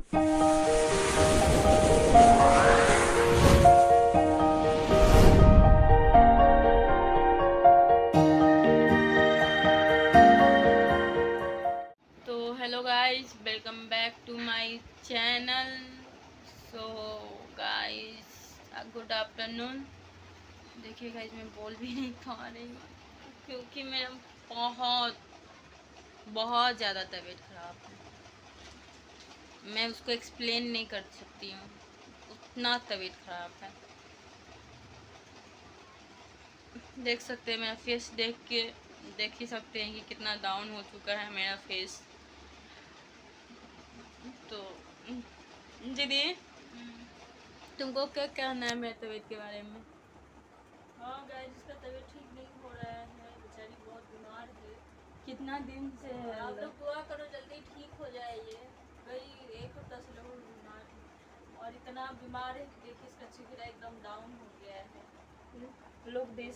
तो hello guys, welcome back to my channel. So guys, good afternoon. देखिए guys, मैं बोल भी नहीं पा रही हूँ क्योंकि मेरा बहुत बहुत ज़्यादा तबीयत ख़राब है। मैं उसको एक्सप्लेन नहीं कर सकती हूँ, उतना तबीयत ख़राब है। देख सकते हैं मेरा फेस, देख ही सकते हैं कि कितना डाउन हो चुका है मेरा फेस। तो दीदी, तुमको क्या कहना है मेरे तबीयत के बारे में? हाँ गाइस, इसका तबीयत ठीक नहीं हो रहा है, बेचारी बहुत बीमार है। कितना दिन से है? आप लोग दुआ करो जल्दी ठीक हो जाए। ये कई एक हफ्ता से लोग बीमार है और इतना बीमार है कि देखिए इसका चेहरा एकदम डाउन हो गया है। लोग दिस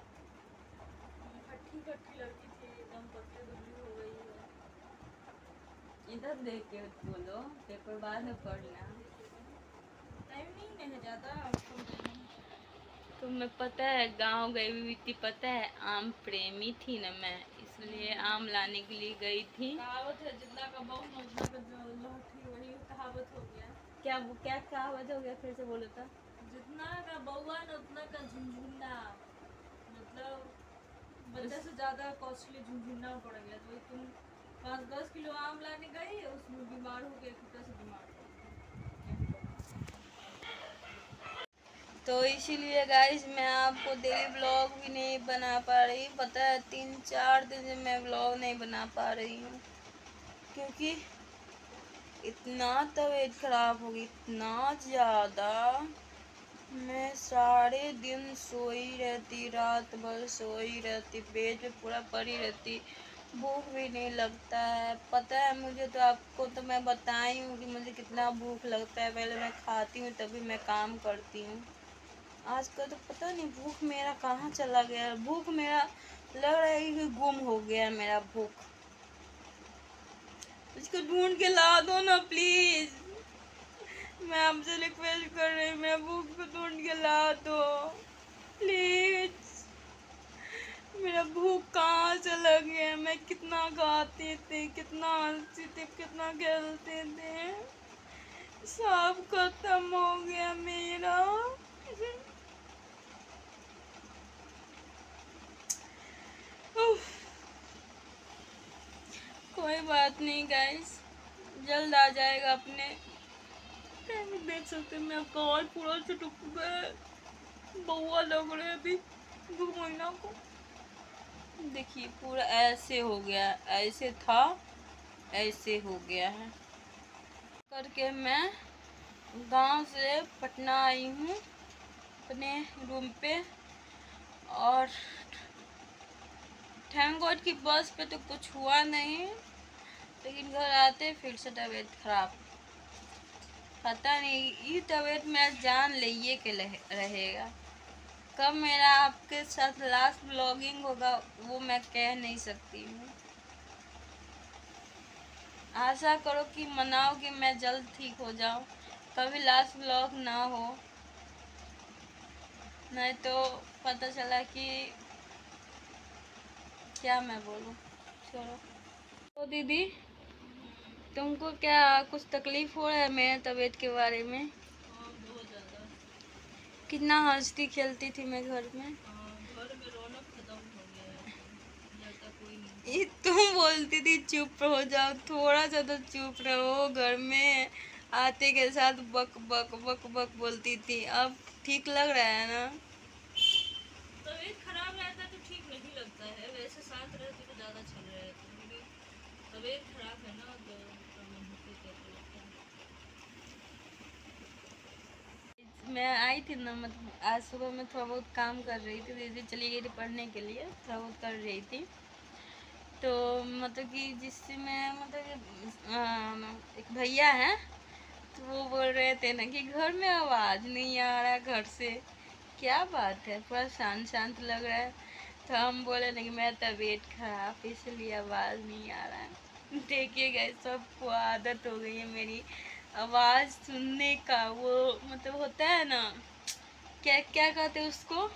फट्टी फट्टी लड़की थी, एकदम पतली दुबली हो गई है। इधर देख के बोलो, पेपर बाद में पढ़ना। टाइम नहीं है ज़्यादा। तुम्हें पता है, गांव गई हुई थी, पता है आम प्रेमी थी ना मैं, इसलिए आम लाने के लिए गई थी। कहावत है, जितना का बहु उतना का जो लौटी, वही कहावत हो गया। क्या कहावत हो गया? फिर से बोलो तो। जितना का बउआ न उतना का झुनझुना, मतलब बच्चे से ज़्यादा कॉस्टली झुनझुना पड़ गया। तो तुम 5-10 किलो आम लाने गई, उसमें बीमार हो गए, कितना से बीमार हो गए। तो इसीलिए गाइस, मैं आपको डेली ब्लॉग भी नहीं बना पा रही। पता है 3-4 दिन से मैं ब्लॉग नहीं बना पा रही हूँ क्योंकि इतना तबीयत खराब हो गई, इतना ज़्यादा। मैं सारे दिन सोई रहती, रात भर सोई रहती, बेड पे पूरा पड़ी रहती, भूख भी नहीं लगता है। पता है मुझे, तो आपको तो मैं बताई हूँ कि मुझे कितना भूख लगता है। पहले मैं खाती हूँ तभी मैं काम करती हूँ। आजकल तो पता नहीं भूख मेरा कहाँ चला गया। भूख मेरा लग रहा है कि गुम हो गया मेरा भूख। उसको ढूंढ के ला दो ना प्लीज। मैं आपसे रिक्वेस्ट कर रही हूँ, मेरा भूख को ढूंढ के ला दो प्लीज। मेरा भूख कहाँ चला गया? मैं कितना खाती थी, कितना हंसती थी, कितना खेलते थे, सब खत्म हो गया मेरा। उफ, कोई बात नहीं गाइस, जल्द आ जाएगा अपने। देख सकते हैं मेरा गाल पूरा चटक गया, बउआ लग रहा है अभी 2 महीना को। देखिए पूरा ऐसे हो गया, ऐसे था ऐसे हो गया है करके। मैं गांव से पटना आई हूँ अपने रूम पे, और थैंक गॉड की बस पे तो कुछ हुआ नहीं, लेकिन घर आते फिर से तबीयत खराब। पता नहीं ये तबीयत मेरा जान लिए के रहेगा। कब मेरा आपके साथ लास्ट ब्लॉगिंग होगा वो मैं कह नहीं सकती हूँ। आशा करो कि मनाओ कि मैं जल्द ठीक हो जाऊँ, कभी लास्ट ब्लॉग ना हो, नहीं तो पता चला कि क्या मैं बोलूँ। छोड़ो। तो दीदी, तुमको क्या कुछ तकलीफ हो रहा है मेरे तबीयत के बारे में? हाँ, बहुत ज़्यादा। कितना हंसती खेलती थी मैं घर में। घर में रौनक खत्म हो गया है, लड़का कोई नहीं। ये तुम बोलती थी चुप हो जाओ, थोड़ा सा तो चुप रहो। घर में आते के साथ बक बक बक बक बोलती थी। अब ठीक लग रहा है ना? तबीयत खराब रहता है तो ठीक नहीं लगता है, वैसे शांत रहती तो ज़्यादा अच्छा रहता है, लेकिन तबीयत खराब है ना तो मन होते कैसे लगता है। मैं आई थी ना, मतलब आज सुबह में थोड़ा बहुत काम कर रही थी, दीदी चली गई थी पढ़ने के लिए, थोड़ा बहुत कर रही थी। तो मतलब कि जिससे मैं, मतलब कि एक भैया हैं, तो वो बोल रहे थे ना कि घर में आवाज़ नहीं आ रहा है घर से। क्या बात है, पूरा शांत शांत लग रहा है। तो हम बोले ना कि मेरा तबीयत खराब इसलिए आवाज़ नहीं आ रहा है। देखिए गाइस, सबको आदत हो गई है मेरी आवाज सुनने का वो मतलब होता है ना, क्या क्या कहते हैं उसको,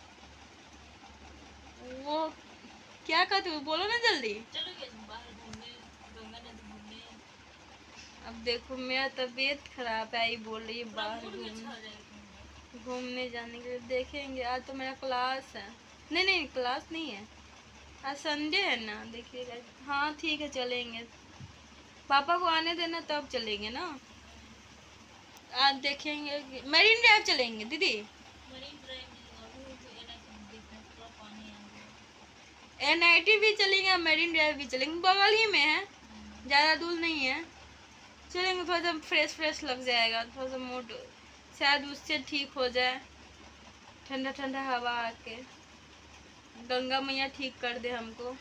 वो क्या कहते हो, बोलो ना जल्दी। चलोगे तुम बाहर घूमने, गंगा नदी घूमने? अब देखो मेरा तबीयत खराब है, आई बोल रही है थोड़ा बाहर मूड भी अच्छा हो जाएगा घूमने। घूमने जाने के लिए। देखेंगे, आज तो मेरा क्लास है। नहीं नहीं, क्लास नहीं है, आज संडे है ना। देखिएगा, हाँ ठीक है चलेंगे, पापा को आने देना तब चलेंगे ना। आज देखेंगे मरीन ड्राइव चलेंगे दीदी। मरीन ड्राइव नहीं, अभी तो एनआईटी देखना है, थोड़ा पानी आ गया। एनआईटी भी चलेंगे, मरीन ड्राइव भी चलेंगे, बगल ही में है, ज़्यादा दूर नहीं है। चलेंगे, थोड़ा सा फ्रेश फ्रेश लग जाएगा, थोड़ा सा मूड शायद उससे ठीक हो जाए, ठंडा ठंडा हवा आके गंगा मैया ठीक कर दे हमको।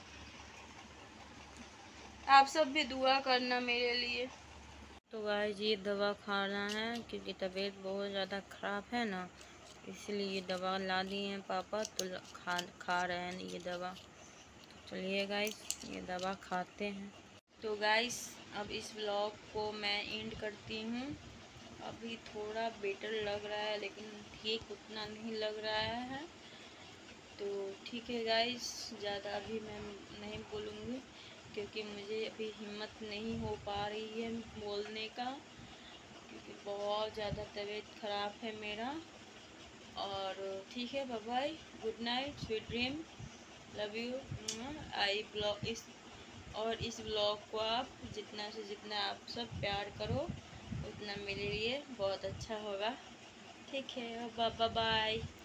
आप सब भी दुआ करना मेरे लिए। तो गाइस ये दवा खाना है क्योंकि तबीयत बहुत ज़्यादा ख़राब है ना, इसलिए ये दवा ला दिए हैं पापा, तो खा रहे हैं ये दवा। तो चलिए गाइस ये दवा खाते हैं। तो गाइस अब इस व्लॉग को मैं एंड करती हूँ। अभी थोड़ा बेटर लग रहा है लेकिन ठीक उतना नहीं लग रहा है। तो ठीक है गाइस, ज़्यादा अभी मैं नहीं बोलूँगी क्योंकि मुझे अभी हिम्मत नहीं हो पा रही है बोलने का, क्योंकि बहुत ज़्यादा तबीयत ख़राब है मेरा। और ठीक है, bye bye, good night, sweet dream, love you. I blog इस ब्लॉग को आप जितना से जितना आप सब प्यार करो उतना मेरे लिए बहुत अच्छा होगा। ठीक है, बाय बाय।